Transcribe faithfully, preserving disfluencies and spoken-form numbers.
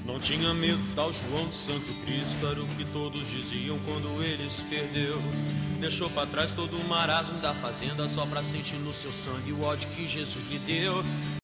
Não tinha medo, tal João de Santo Cristo, era o que todos diziam quando ele se perdeu. Deixou pra trás todo o marasmo da fazenda, só pra sentir no seu sangue o ódio que Jesus lhe deu.